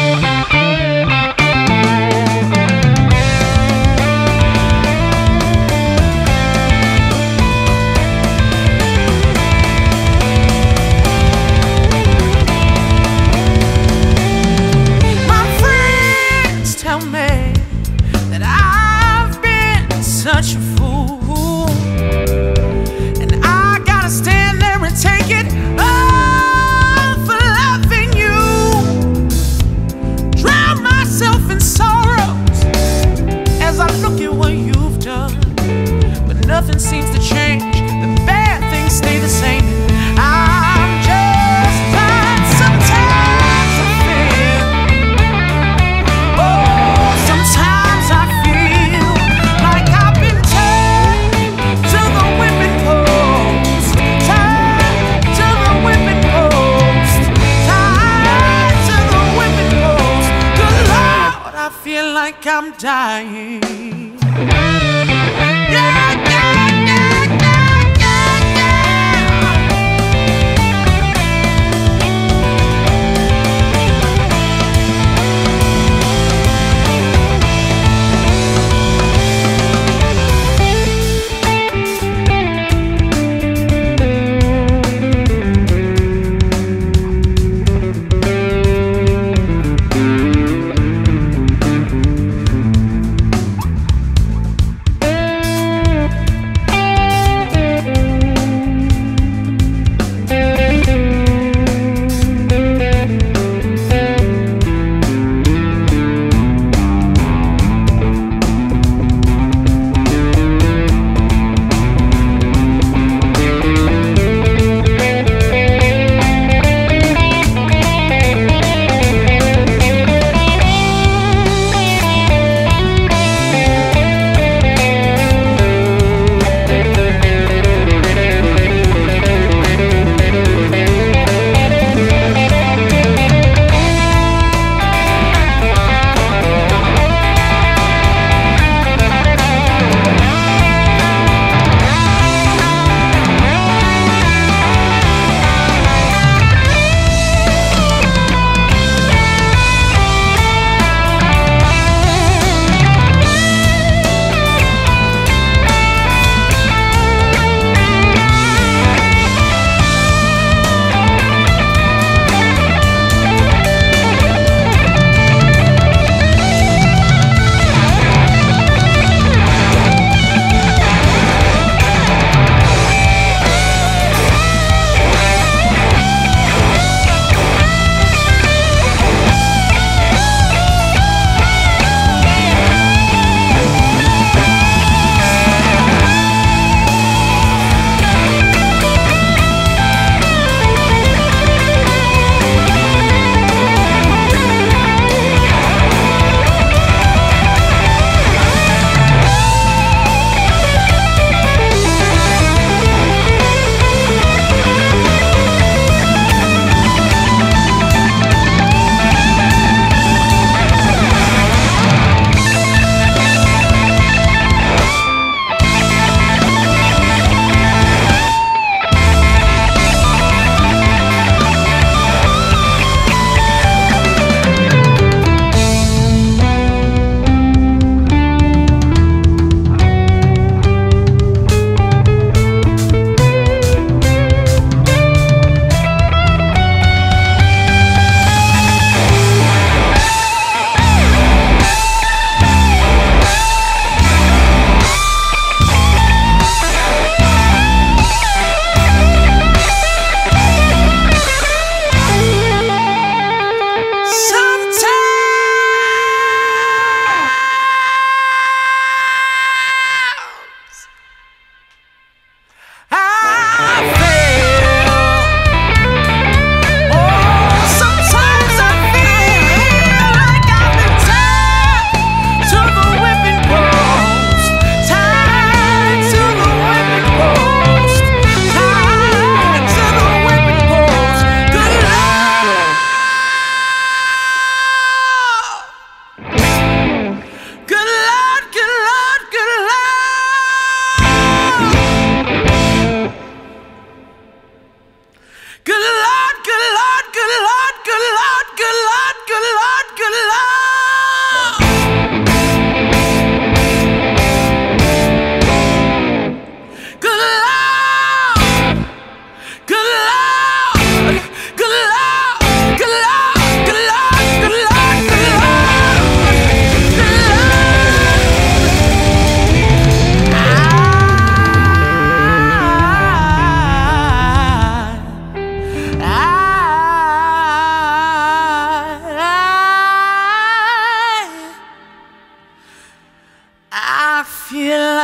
Such a fool, and I gotta stand there and take it all for loving you. Drown myself in sorrows as I look at what you've done, but nothing seems to change. The bad things stay the same. I'm just fine. Sometimes I feel, oh, sometimes I feel like I've been turned to the whipping post, tied to the whipping post, tied to the whipping post. Good Lord, I feel like I'm dying. Yeah, yeah, yeah, yeah, yeah, yeah.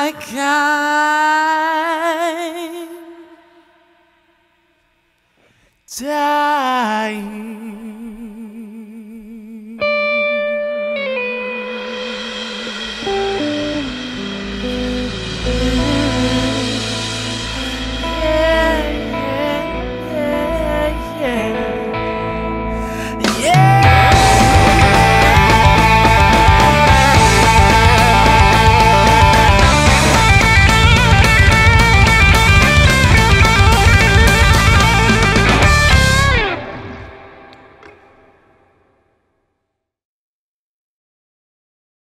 like I